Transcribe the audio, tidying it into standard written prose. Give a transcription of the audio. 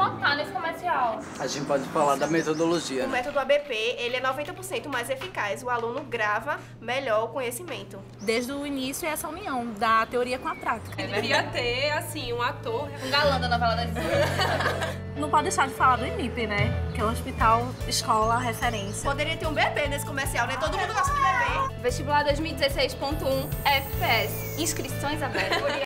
botar nesse comercial? A gente pode falar da metodologia. O método ABP, ele é 90% mais eficaz. O aluno grava melhor o conhecimento. Desde o início, essa união da teoria com a prática. Deveria ter, assim, um ator... Um galã da novela das 18. Não pode deixar de falar do IMIP, né? Que é o hospital, escola, referência. Poderia ter um bebê nesse comercial, né? Todo mundo gosta de bebê. Vestibular 2016.1 FPS. Inscrições abertas.